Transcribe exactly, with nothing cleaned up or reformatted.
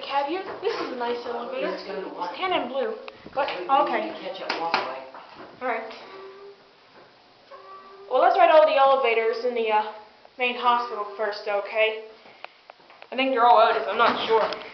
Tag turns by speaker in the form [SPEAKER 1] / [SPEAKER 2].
[SPEAKER 1] have you? This is a nice elevator.
[SPEAKER 2] Let's go to
[SPEAKER 1] It's
[SPEAKER 2] one.
[SPEAKER 1] tan and blue. But,
[SPEAKER 2] We- we
[SPEAKER 1] okay.
[SPEAKER 2] need to catch up walkway.
[SPEAKER 1] Alright. Well, let's ride all the elevators in the uh, main hospital first, okay? I think they're all Otis, I'm not sure.